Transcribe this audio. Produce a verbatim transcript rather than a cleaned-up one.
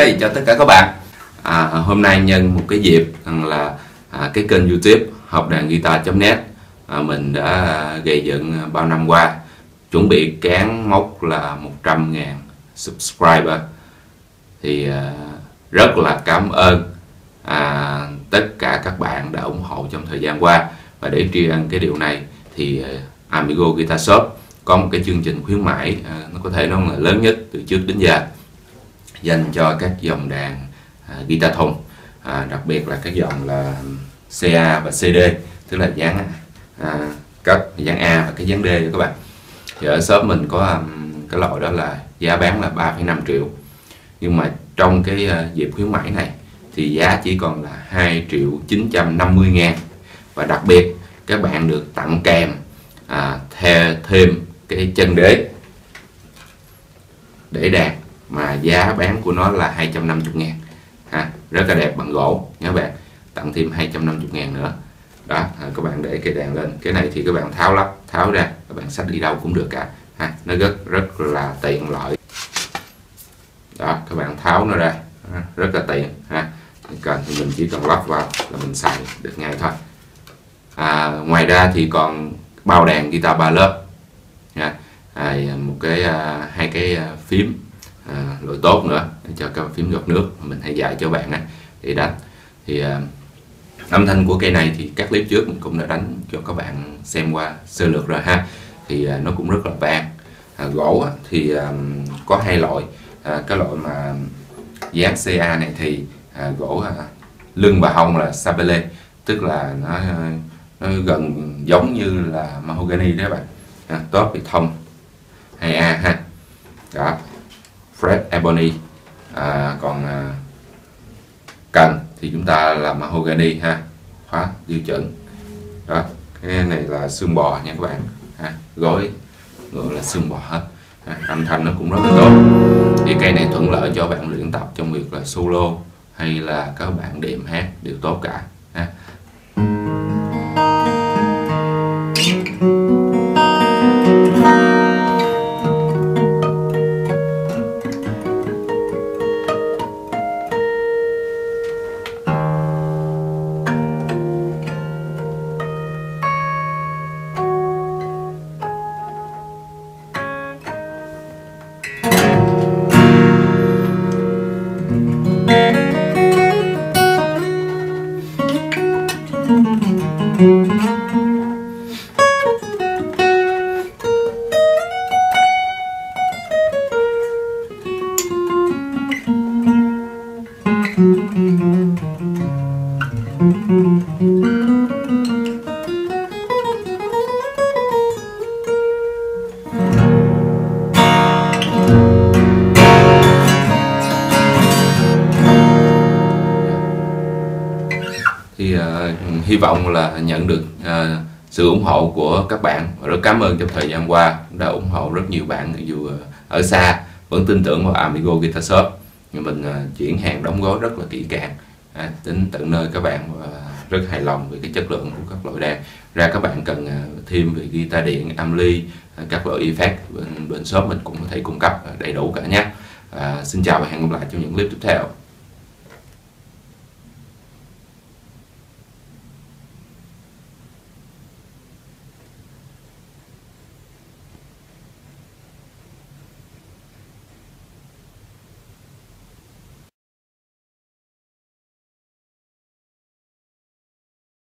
Ok, chào tất cả các bạn. à, Hôm nay nhân một cái dịp là à, cái kênh YouTube học đàn guitar chấm net à, mình đã gây dựng bao năm qua, chuẩn bị cán mốc là một trăm ngàn subscriber. Thì à, rất là cảm ơn à, tất cả các bạn đã ủng hộ trong thời gian qua. Và để tri ân cái điều này thì à, Amigo Guitar Shop có một cái chương trình khuyến mãi, à, nó có thể nói là lớn nhất từ trước đến giờ, dành cho các dòng đàn à, guitar thùng, à, đặc biệt là các dòng là xê a và xê đê, tức là dáng à, cấp dáng A và cái dáng D các bạn. Thì ở shop mình có um, cái loại đó là giá bán là ba phẩy năm triệu, nhưng mà trong cái uh, dịp khuyến mãi này thì giá chỉ còn là hai triệu chín trăm năm mươi ngàn. Và đặc biệt các bạn được tặng kèm à, thêm, thêm cái chân đế để đàn, mà giá bán của nó là hai trăm năm mươi ngàn, ha, rất là đẹp bằng gỗ nhé bạn. Tặng thêm hai trăm năm mươi ngàn nữa đó. À, các bạn để cây đàn lên, cái này thì các bạn tháo lắp tháo ra, các bạn xách đi đâu cũng được cả, ha, nó rất rất là tiện lợi đó. Các bạn tháo nó ra rất là tiện, ha, cần thì mình chỉ cần lắp vào là mình xài được ngay thôi. À, ngoài ra thì còn bao đàn guitar ba lớp, ha, à, một cái à, hai cái à, phím à, loại tốt nữa cho các phím giọt nước mình hay dạy cho bạn á để đánh. Thì à, âm thanh của cây này thì các clip trước mình cũng đã đánh cho các bạn xem qua sơ lược rồi, ha. Thì à, nó cũng rất là vang. À, gỗ á, thì à, có hai loại. À, cái loại mà dáng xê a này thì à, gỗ à, lưng và hông là sapele, tức là nó, nó gần giống như là mahogany đó bạn. À, top thì thông hai a, ha, đó, fret ebony. À, còn à, cần thì chúng ta là mahogany, ha, khóa tiêu chuẩn đó. Cái này là xương bò nha các bạn, ha, gối ngựa là xương bò hết, ha. Âm thanh nó cũng rất là tốt. Thì cây này thuận lợi cho bạn luyện tập trong việc là solo hay là các bạn đệm hát đều tốt cả, ha. Thì uh, hy vọng là nhận được uh, sự ủng hộ của các bạn, và rất cảm ơn trong thời gian qua đã ủng hộ rất nhiều bạn, dù uh, ở xa vẫn tin tưởng vào Amigo Guitar Shop. Nhưng mình uh, chuyển hàng đóng gói rất là kỹ càng, à, đến tận nơi các bạn, và rất hài lòng về cái chất lượng của các loại đàn. Ra các bạn cần uh, thêm về guitar điện, ampli, uh, các loại effect bên, bên shop mình cũng có thể cung cấp uh, đầy đủ cả nhé. Uh, xin chào và hẹn gặp lại trong những clip tiếp theo.